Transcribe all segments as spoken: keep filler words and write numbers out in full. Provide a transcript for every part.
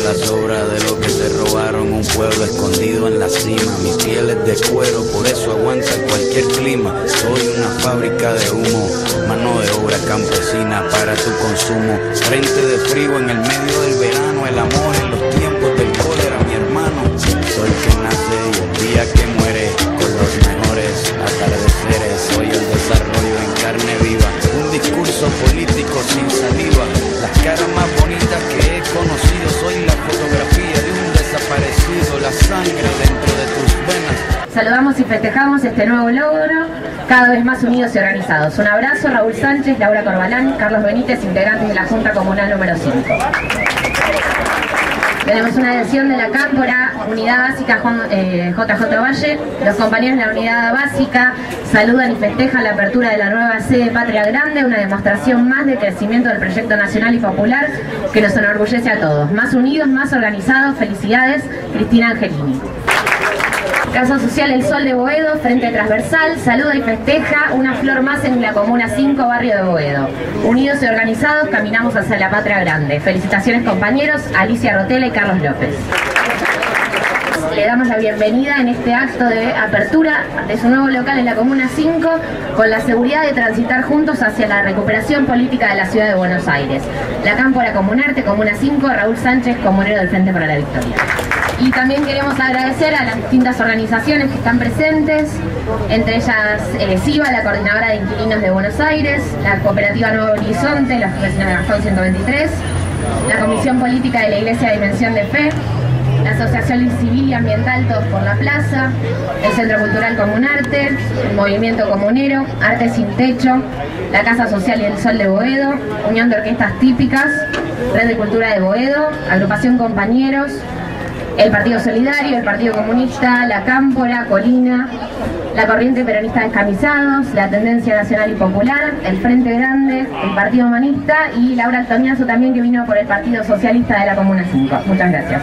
la sobra de lo que se robaron, un pueblo escondido en la cima. Mi piel es de cuero, por eso aguanta cualquier clima. Soy una fábrica de humo, mano de obra campesina para tu consumo. Frente de frío en el medio del verano, el amor en los tiempos del cólera, mi hermano. Soy el que nace y el día que muere, con los mejores atardeceres. Soy el desarrollo en carne viva, un discurso político sin saliva. Las caras más bonitas que he conocido, soy la fotografía de un desaparecido, la sangre dentro de tus venas. Saludamos y festejamos este nuevo logro, cada vez más unidos y organizados. Un abrazo, Raúl Sánchez, Laura Corbalán, Carlos Benítez, integrantes de la Junta Comunal número cinco. Tenemos una adhesión de la Cámpora, Unidad Básica eh, J J Valle. Los compañeros de la Unidad Básica saludan y festejan la apertura de la nueva sede Patria Grande, una demostración más de crecimiento del proyecto nacional y popular que nos enorgullece a todos. Más unidos, más organizados. Felicidades, Cristina Angelini. Casa Social El Sol de Boedo, Frente Transversal, saluda y festeja una flor más en la Comuna cinco, barrio de Boedo. Unidos y organizados, caminamos hacia la Patria Grande. Felicitaciones, compañeros, Alicia Rotela y Carlos López. Le damos la bienvenida en este acto de apertura de su nuevo local en la Comuna cinco, con la seguridad de transitar juntos hacia la recuperación política de la ciudad de Buenos Aires. La Cámpora Comunarte, Comuna cinco, Raúl Sánchez, comunero del Frente para la Victoria. Y también queremos agradecer a las distintas organizaciones que están presentes, entre ellas eh, SIVA, la Coordinadora de Inquilinos de Buenos Aires, la Cooperativa Nuevo Horizonte, los vecinos de Gastón ciento veintitrés, la Comisión Política de la Iglesia Dimensión de Fe, la Asociación Civil y Ambiental Todos por la Plaza, el Centro Cultural Comunarte, el Movimiento Comunero, Arte Sin Techo, la Casa Social y El Sol de Boedo, Unión de Orquestas Típicas, Red de Cultura de Boedo, Agrupación Compañeros, el Partido Solidario, el Partido Comunista, la Cámpora, Colina, la Corriente Peronista Descamisados, la Tendencia Nacional y Popular, el Frente Grande, el Partido Humanista y Laura Altoniazo también, que vino por el Partido Socialista de la Comuna cinco. Muchas gracias.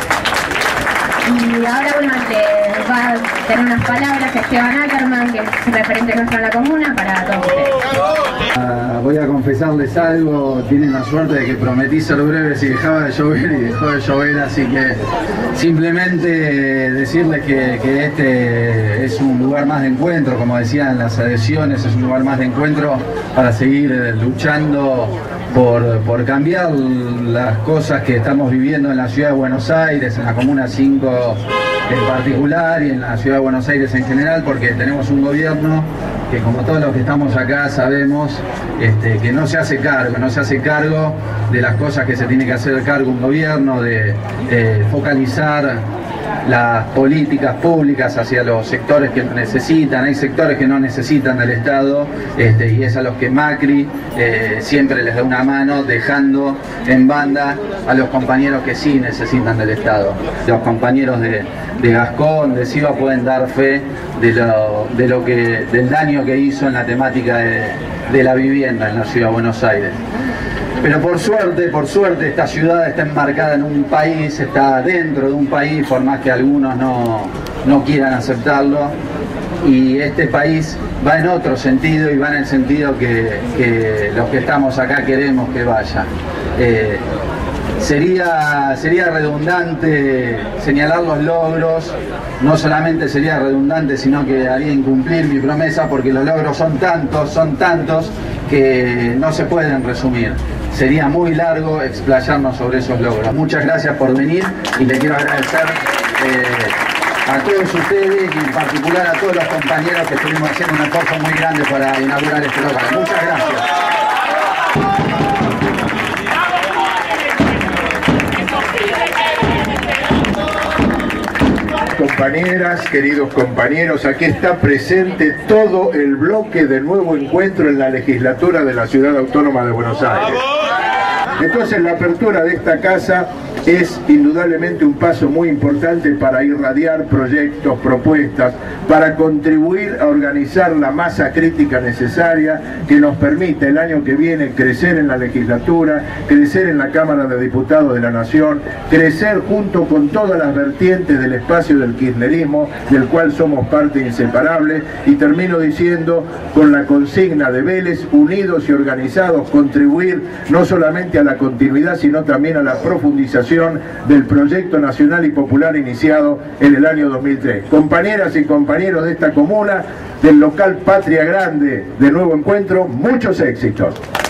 Y ahora, bueno, le va a tener unas palabras Esteban Ackerman, que es referente nuestro a la comuna, para todos ustedes. Uh, voy a confesarles algo, tienen la suerte de que prometí ser breve si dejaba de llover y dejó de llover, así que simplemente decirles que, que este es un lugar más de encuentro, como decían las adhesiones, es un lugar más de encuentro para seguir luchando Por, por cambiar las cosas que estamos viviendo en la ciudad de Buenos Aires, en la Comuna cinco en particular y en la ciudad de Buenos Aires en general, porque tenemos un gobierno que, como todos los que estamos acá sabemos, este, que no se hace cargo, no se hace cargo de las cosas que se tiene que hacer cargo un gobierno, de, de focalizar las políticas públicas hacia los sectores que lo necesitan. Hay sectores que no necesitan del Estado, este, y es a los que Macri eh, siempre les da una mano, dejando en banda a los compañeros que sí necesitan del Estado. Los compañeros de, de Gascón, de SIVA, pueden dar fe de lo, de lo que, del daño que hizo en la temática de, de la vivienda en la ciudad de Buenos Aires. Pero por suerte, por suerte, esta ciudad está enmarcada en un país, está dentro de un país, por más que algunos no, no quieran aceptarlo, y este país va en otro sentido, y va en el sentido que, que los que estamos acá queremos que vaya. Eh, Sería, sería redundante señalar los logros, no solamente sería redundante, sino que haría incumplir mi promesa, porque los logros son tantos, son tantos, que no se pueden resumir. Sería muy largo explayarnos sobre esos logros. Muchas gracias por venir, y le quiero agradecer eh, a todos ustedes, y en particular a todos los compañeros que estuvimos haciendo un esfuerzo muy grande para inaugurar este local. Muchas gracias. Compañeras, queridos compañeros, aquí está presente todo el bloque de Nuevo Encuentro en la legislatura de la Ciudad Autónoma de Buenos Aires. Entonces, la apertura de esta casa es indudablemente un paso muy importante para irradiar proyectos, propuestas, para contribuir a organizar la masa crítica necesaria que nos permita el año que viene crecer en la legislatura, crecer en la Cámara de Diputados de la Nación, crecer junto con todas las vertientes del espacio del kirchnerismo, del cual somos parte inseparable. Y termino diciendo, con la consigna de Vélez: unidos y organizados, contribuir no solamente a la continuidad, sino también a la profundización ejecución del proyecto nacional y popular iniciado en el año dos mil tres. Compañeras y compañeros de esta comuna, del local Patria Grande de Nuevo Encuentro, muchos éxitos.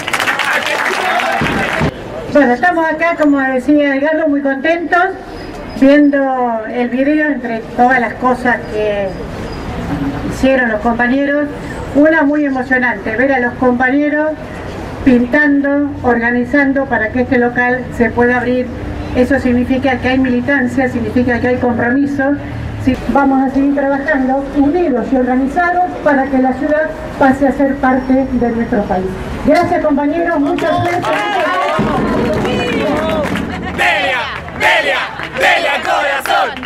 Bueno, estamos acá, como decía Edgardo, muy contentos, viendo el video entre todas las cosas que hicieron los compañeros. Una muy emocionante, ver a los compañeros pintando, organizando para que este local se pueda abrir. Eso significa que hay militancia, significa que hay compromiso. Vamos a seguir trabajando unidos y organizados para que la ciudad pase a ser parte de nuestro país. Gracias, compañeros, muchas gracias. Delia, Delia, Delia corazón.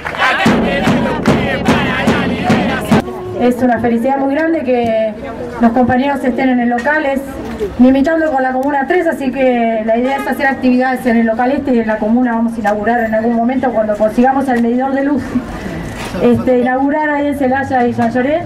Es una felicidad muy grande que los compañeros estén en el local, es limitando con la Comuna tres, así que la idea es hacer actividades en el local este y en la comuna vamos a inaugurar en algún momento cuando consigamos el medidor de luz. Este, inaugurar ahí en Celaya y San Lloré.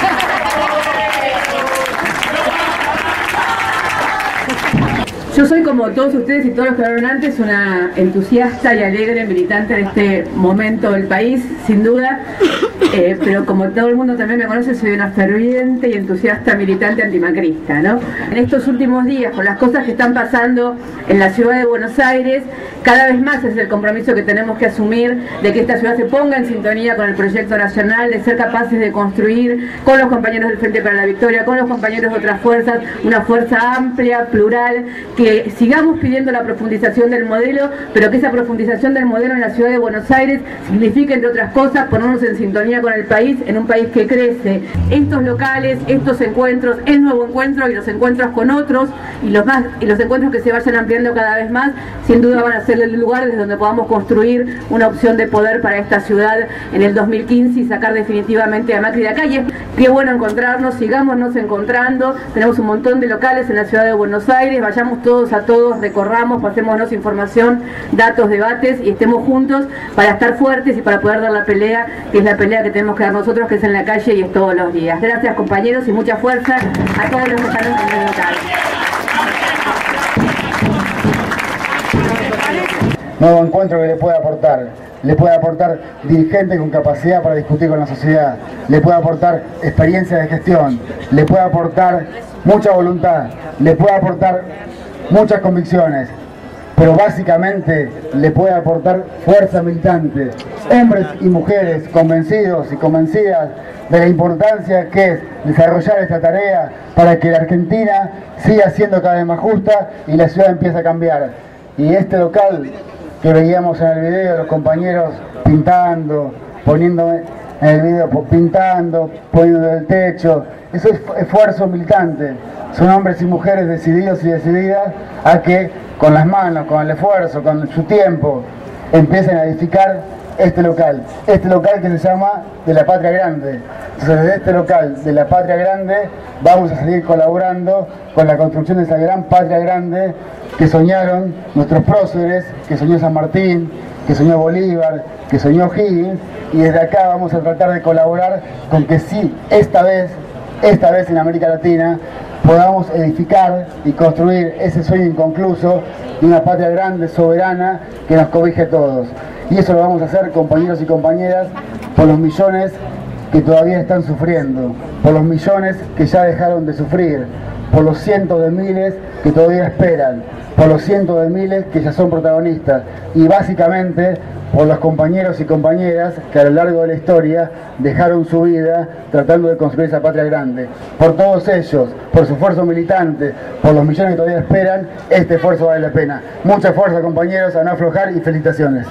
Yo soy, como todos ustedes y todos los que hablaron antes, una entusiasta y alegre militante de este momento del país, sin duda, eh, pero como todo el mundo también me conoce, soy una ferviente y entusiasta militante antimacrista, ¿no? En estos últimos días, con las cosas que están pasando en la ciudad de Buenos Aires, cada vez más es el compromiso que tenemos que asumir de que esta ciudad se ponga en sintonía con el proyecto nacional, de ser capaces de construir con los compañeros del Frente para la Victoria, con los compañeros de otras fuerzas, una fuerza amplia, plural, que que sigamos pidiendo la profundización del modelo, pero que esa profundización del modelo en la ciudad de Buenos Aires signifique, entre otras cosas, ponernos en sintonía con el país, en un país que crece. Estos locales, estos encuentros, el nuevo encuentro y los encuentros con otros, y los, más, y los encuentros que se vayan ampliando cada vez más, sin duda van a ser el lugar desde donde podamos construir una opción de poder para esta ciudad en el dos mil quince y sacar definitivamente a Macri de acá. Y es qué bueno encontrarnos, sigámonos encontrando, tenemos un montón de locales en la ciudad de Buenos Aires, vayamos todos a todos, recorramos, pasémonos información, datos, debates y estemos juntos para estar fuertes y para poder dar la pelea, que es la pelea que tenemos que dar nosotros, que es en la calle y es todos los días. Gracias, compañeros, y mucha fuerza a todos los que están en el local. Nuevo encuentro que le puede aportar, le puede aportar dirigentes con capacidad para discutir con la sociedad, le puede aportar experiencia de gestión, le puede aportar mucha voluntad, le puede aportar muchas convicciones, pero básicamente le puede aportar fuerza militante, hombres y mujeres convencidos y convencidas de la importancia que es desarrollar esta tarea para que la Argentina siga siendo cada vez más justa y la ciudad empiece a cambiar. Y este local que veíamos en el video, los compañeros pintando, poniendo en el video, pintando, poniendo el techo, eso es esfuerzo militante. Son hombres y mujeres decididos y decididas a que con las manos, con el esfuerzo, con su tiempo, empiecen a edificar este local. Este local que se llama de la Patria Grande. Entonces, desde este local de la Patria Grande vamos a seguir colaborando con la construcción de esa gran Patria Grande que soñaron nuestros próceres, que soñó San Martín, que soñó Bolívar, que soñó Higgins, y desde acá vamos a tratar de colaborar con que sí, esta vez, esta vez en América Latina, podamos edificar y construir ese sueño inconcluso de una patria grande, soberana, que nos cobije a todos. Y eso lo vamos a hacer, compañeros y compañeras, por los millones que todavía están sufriendo, por los millones que ya dejaron de sufrir, por los cientos de miles que todavía esperan, por los cientos de miles que ya son protagonistas, y básicamente por los compañeros y compañeras que a lo largo de la historia dejaron su vida tratando de construir esa patria grande. Por todos ellos, por su esfuerzo militante, por los millones que todavía esperan, este esfuerzo vale la pena. Mucha fuerza, compañeros, a no aflojar y felicitaciones.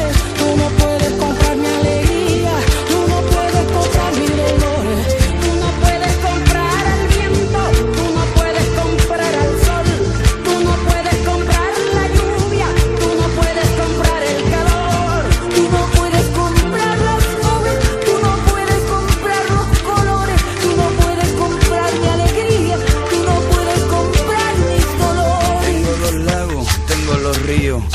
Una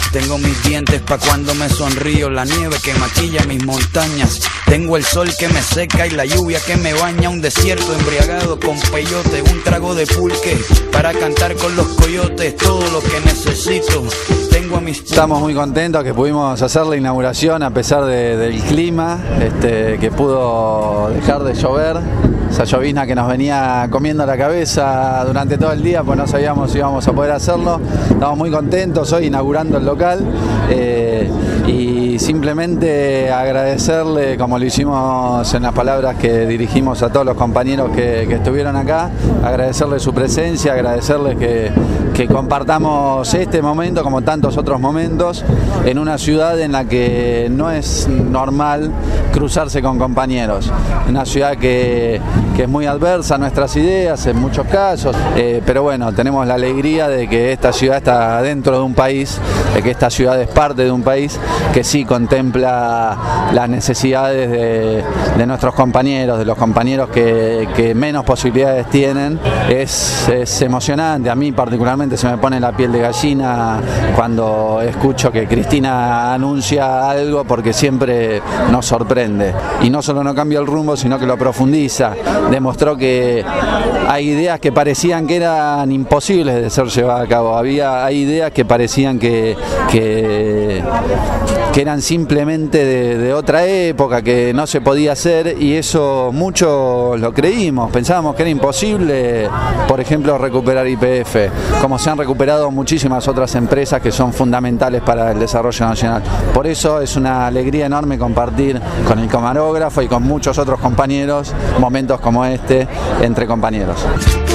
Tengo mis dientes pa' cuando me sonrío, la nieve que maquilla mis montañas. Tengo el sol que me seca y la lluvia que me baña. Un desierto embriagado con peyote, un trago de pulque para cantar con los coyotes. Todo lo que necesito tengo a mis... Estamos muy contentos que pudimos hacer la inauguración a pesar de, del clima, este, que pudo dejar de llover. Esa llovizna que nos venía comiendo la cabeza durante todo el día, pues no sabíamos si íbamos a poder hacerlo. Estamos muy contentos hoy inaugurando el local eh, y simplemente agradecerle, como lo hicimos en las palabras que dirigimos a todos los compañeros que, que estuvieron acá, agradecerle su presencia, agradecerles que, que compartamos este momento como tantos otros momentos en una ciudad en la que no es normal cruzarse con compañeros, una ciudad que que es muy adversa a nuestras ideas en muchos casos, eh, pero bueno, tenemos la alegría de que esta ciudad está dentro de un país, de que esta ciudad es parte de un país que sí contempla las necesidades de, de nuestros compañeros, de los compañeros que, que menos posibilidades tienen. Es, es emocionante, a mí particularmente se me pone la piel de gallina cuando escucho que Cristina anuncia algo, porque siempre nos sorprende y no solo no cambia el rumbo, sino que lo profundiza. Demostró que hay ideas que parecían que eran imposibles de ser llevadas a cabo, había hay ideas que parecían que, que, que eran simplemente de, de otra época, que no se podía hacer, y eso muchos lo creímos, pensábamos que era imposible, por ejemplo, recuperar Y P F, como se han recuperado muchísimas otras empresas que son fundamentales para el desarrollo nacional. Por eso es una alegría enorme compartir con el camarógrafo y con muchos otros compañeros momentos como este entre compañeros.